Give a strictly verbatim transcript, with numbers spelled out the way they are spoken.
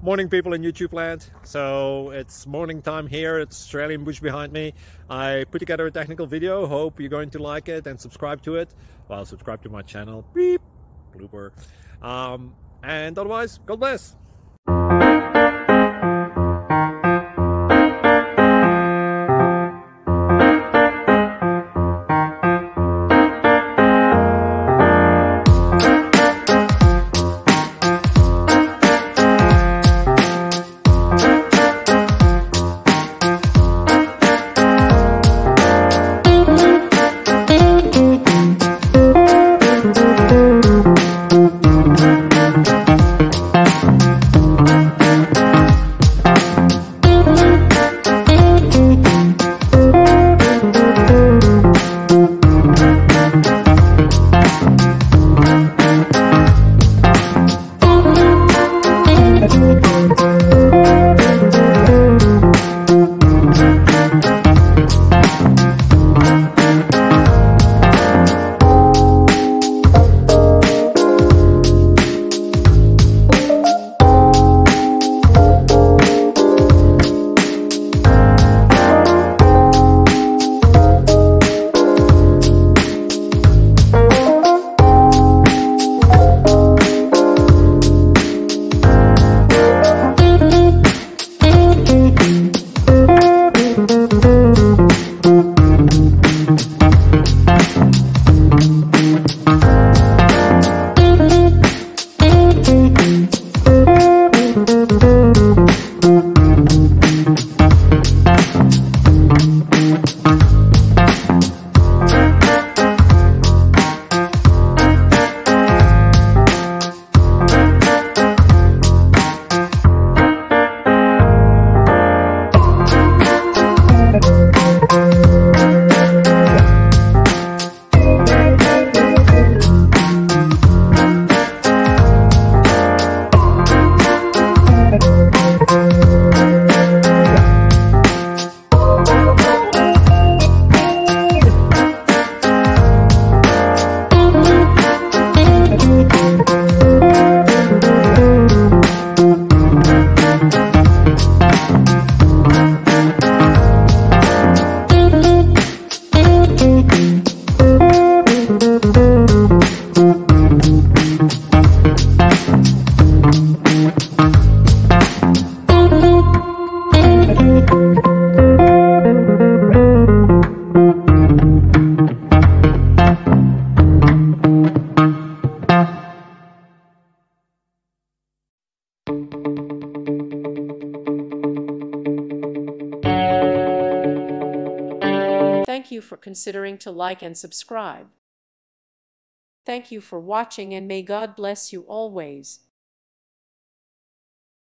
Morning, people in YouTube land. So it's morning time here. It's Australian bush behind me. I put together a technical video. Hope you're going to like it and subscribe to it. Well, subscribe to my channel. Beep, blooper. Um, and otherwise, God bless. Thank you for considering to like and subscribe. Thank you for watching, and may God bless you always.